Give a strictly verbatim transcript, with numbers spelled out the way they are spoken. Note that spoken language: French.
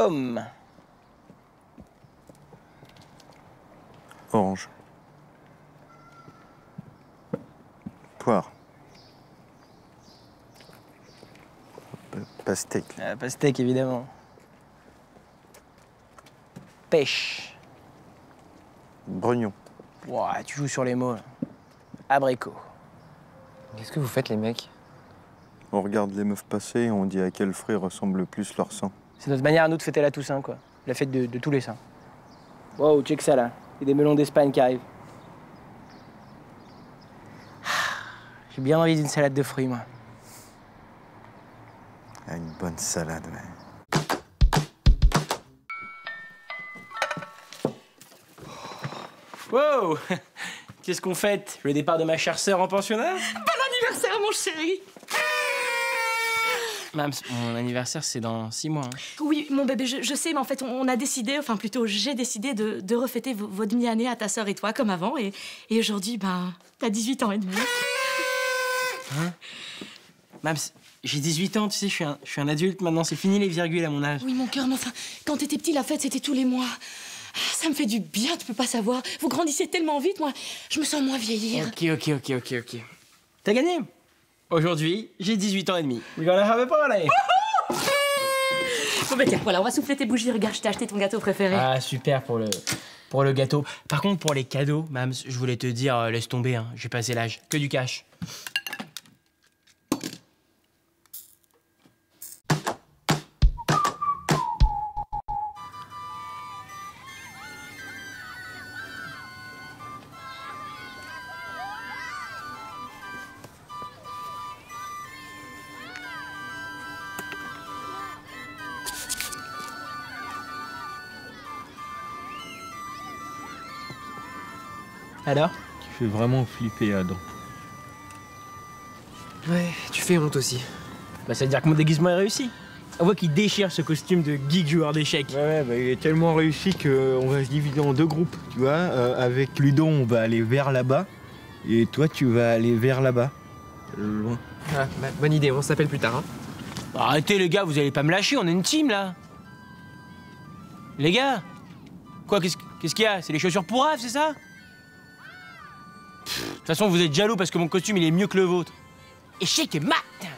Pomme. Orange. Poire. Pa- Pastèque. Euh, pastèque, évidemment. Pêche. Brognon. Ouah, tu joues sur les mots, là. Abricot. Qu'est-ce que vous faites, les mecs? On regarde les meufs passer et on dit à quel fruit ressemble le plus leur sang. C'est notre manière à nous de fêter la Toussaint, quoi. La fête de, de tous les saints. Wow, check ça, là. Il y a des melons d'Espagne qui arrivent. J'ai bien envie d'une salade de fruits, moi. Ah, une bonne salade, ouais. Wow. Qu'est-ce qu'on fête? Le départ de ma chère sœur en pensionnat? Bon anniversaire, mon chéri! Mams, mon anniversaire, c'est dans six mois. Hein. Oui, mon bébé, je, je sais, mais en fait, on, on a décidé, enfin plutôt, j'ai décidé de, de refêter vos, vos demi-années à ta sœur et toi, comme avant. Et, et aujourd'hui, ben, t'as dix-huit ans et demi. Hein? Mams, j'ai dix-huit ans, tu sais, je suis un, je suis un adulte maintenant, c'est fini les virgules à mon âge. Oui, mon cœur, mais enfin, quand t'étais petit, la fête, c'était tous les mois. Ça me fait du bien, tu peux pas savoir. Vous grandissez tellement vite, moi, je me sens moins vieillir. Ok, ok, ok, ok, ok. T'as gagné? Aujourd'hui, j'ai dix-huit ans et demi. We're gonna have a party! Bon, ben tiens, voilà, on va souffler tes bougies. Regarde, je t'ai acheté ton gâteau préféré. Ah, super pour le, pour le gâteau. Par contre, pour les cadeaux, Mams, je voulais te dire, euh, laisse tomber, hein, j'ai passé l'âge. Que du cash. Alors? Tu fais vraiment flipper, Adam. Ouais, tu fais honte aussi. Bah, ça veut dire que mon déguisement est réussi. On voit qu'il déchire ce costume de geek joueur d'échecs. Ouais, ouais, bah, il est tellement réussi qu'on va se diviser en deux groupes, tu vois. Euh, avec Ludo, on va aller vers là-bas. Et toi, tu vas aller vers là-bas. Loin. Ah, bah, bonne idée, on s'appelle plus tard, hein. Arrêtez les gars, vous allez pas me lâcher, on est une team là. Les gars? Quoi, qu'est-ce qu'est-ce qu'il y a? C'est les chaussures pour Raph, c'est ça? De toute façon, vous êtes jaloux parce que mon costume il est mieux que le vôtre. Échec et mat!